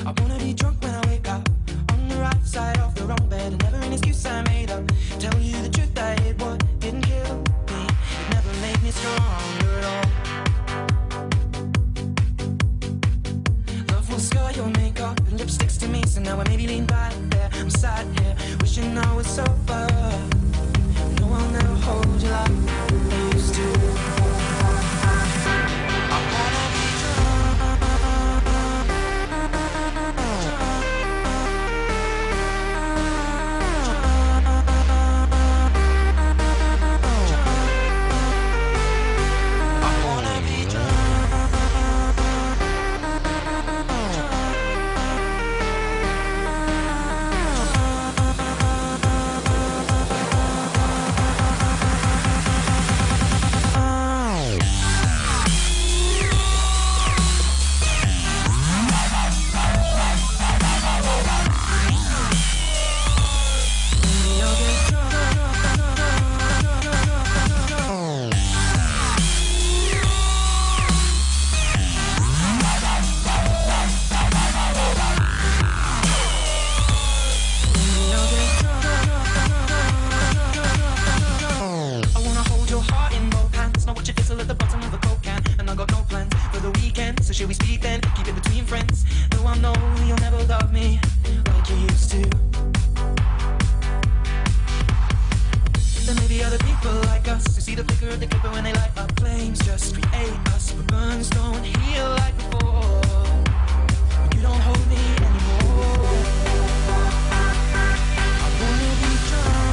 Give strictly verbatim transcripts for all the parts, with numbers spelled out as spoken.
I wanna be drunk when I wake up, on the right side of the wrong bed, and never an excuse I made up. Tell you the truth, I hate what didn't kill me. It never made me stronger at all. Love will scar your makeup and lipsticks to me, so now I maybe lean back there. I'm sat here wishing I was sober. No, I'll never hold you like I used to. I wanna be drunk. I wanna be drunk. So should we speak then? Keep it between friends. Though I know you'll never love me like you used to. There may be other people like us who see the flicker of the clipper when they light up flames. Just create us, but burns don't heal like before. You don't hold me anymore. I wanna be drunk.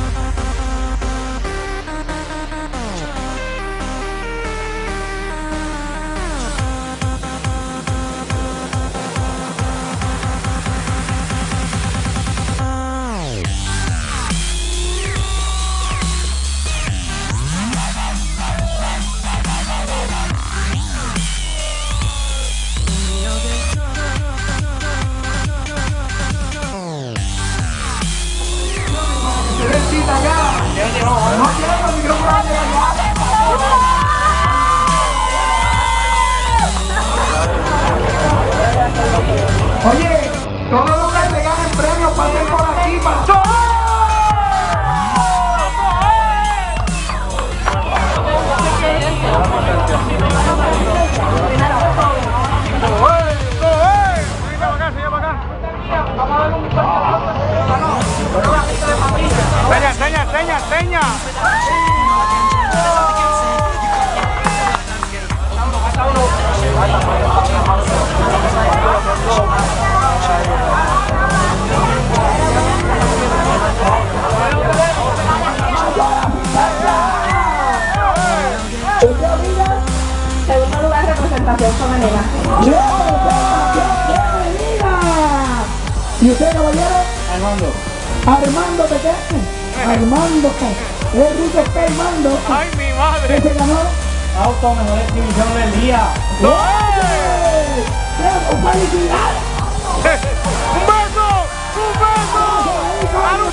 Oye, todos los que se ganen premios pasen por aquí para... Seña, seña, seña, seña. Segundo lugar, representación femenina. ¿Y usted, caballero? Armando. Armando, ¿de qué? Armando. El rico está Armando. ¡Ay, mi madre! ¿Qué se ganó? Auto, mejor exhibición del día. ¡Oye! ¡Felicidades! ¡Un beso! ¡Un beso!